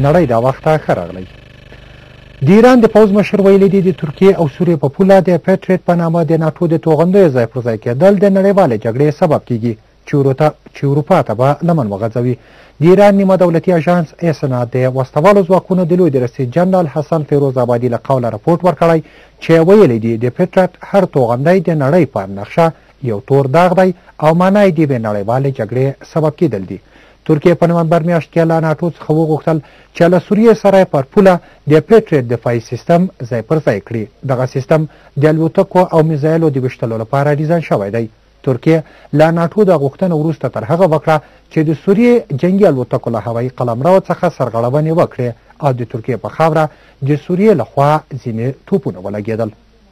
نړۍ دا وخت ښه راغلی. د ایران د پوځ مشر ویلي دي د ترکیې او سوریې په پوله د پیټریټ په نامه د ناټو د توغندیو ځای پر ځای کېدل د نړیوالې جګړې سبب کیږي چې اروپا ته به لمن وغځوي. د ایران نیمه دولتي اژانس اسنا د وسلوالو ځواکونو د لوی درستي جنرال حسن فیروز آبادي له قوله راپورټ ورکړی چې ویلي دي د پیټریټ هر توغندی د نړۍ په نقشه یو تور داغ دی او معنی یې د نړیوالې جګړې سبب کېدل دي. ترکیې په نومبر میاشت کې له ناټو څخه وغوښتل چې له سوریې سره پر پوله د پیټریټ دفاعي سیستم ځای پر ځای کړي. دغه سیستم د الوتکو او میزایلو د ویشتلو لپاره ډیزاین شوی دی. ترکیې له ناټو د غوښتنه وروسته تر هغه وکړه چې د سوریې جنګي الوتکو له هوایي قلمرو څخه سرغړونې وکړي او د ترکیې په خاوره د سوریې لخوا ځینې توپونه ولګېدل.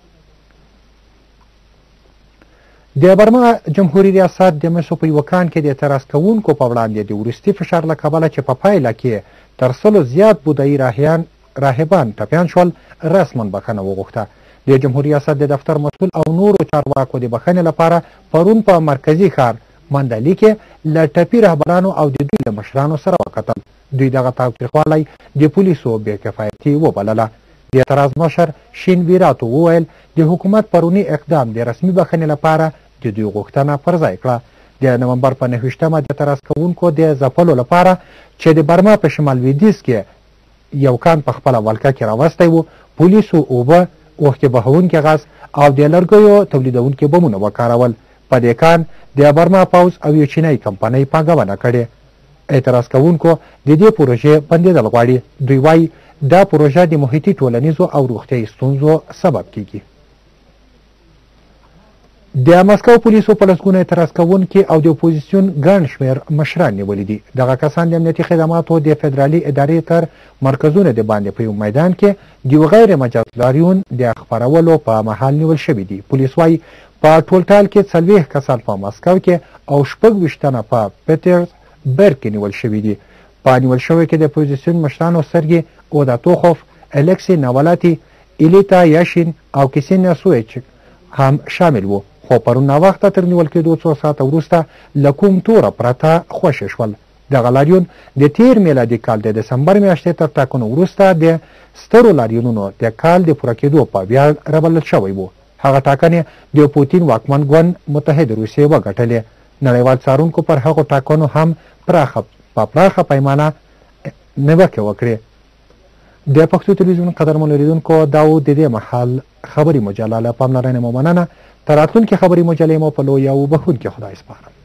د برما جمهوري ریاست د مسو په یوه کان کې د اعتراض کوونکو په وړاندې د وروستي فشار له کبله چې په پایله کې تر 100 زیات بودایي راهبان ټپیان شول رسما بخښنه وغوښته. د جمهوري ریاست د دفتر مسؤل او نورو چارواکو د بخښنې لپاره پرون په مرکزي ښار مندلي کې له ټپي رهبرانو او د دوی له مشرانو سره وکتل. دوی دغه تاوتریخوالی د پولیسو بې کفایتي وبلله. د اعتراض مشر شین ویراتو وویل د حکومت پرونی اقدام د رسمي بخښنې لپاره د دوی غوښتنه پر ځای کړه. د نومبر په 29مه د اعتراض کوونکو د ځپلو لپاره چې د برما په شمال لویدیځ کې یو کان په خپله ولکه کې راوستی و پولیسو اوبه اوښکې بهونکي غاز او د لرګیو تولیدونکي بمونه وکارول. په دې کان د برما پوځ او یو چینی کمپنۍ پانګونه کړې. اعتراض کوونکو د دې پروژې بندېدل غواړي. دوی وایي دا پروژه د محیطي ټولنیزو او روغتیایي ستونزو سبب کیږي. د مسکو پولیسو په لسګونه اعتراض کوونکي او د اپوزیسیون ګڼ شمېر مشران نیولي دي. دغه کسان د امنیتي خدماتو د فدرالي ادارې تر مرکزونو د باندې په یو میدان کې د یو غیر مجاز لاریون د خپرولو په مهال نیول شوي دي. پولیس وایي په ټولټال کې 40 کسان په مسکو کې او 26 تنه په پیټرزبرګ کې نیول شوي دي. په نیول شویو کې د اپوزیسیون مشرانو سرګي اوداتوخوف، الکسی ناولاتی، ایلیتا یاشین او کسینیا سویچ هم شامل وو. خو پرون ناوخته تر نیول کېدو 2 ساعته وروسته له کوم توره پرته خوشې شول. دغه لاریون د تیر میلادي کال د دسمبر میاشتې تر ټاکنو وروسته د سترو لاریونونو د کال د پوره کېدو په ویاړ رابلل شوی و. هغه ټاکنې د پوتین واکمن ګوند متحد روسیې وګټلې. نړیوال څارونکو پر هغو ټاکنو هم په پراخه پیمانه نیوکې وکړې. د پښتو تلویزیون قدرمنو لیدونکو دا و د دې مهال خبري مجله له پاملرنې مو مننه. تر راتلونکې خبري مجلې مو په لویه او بښونکي خدای سپارم.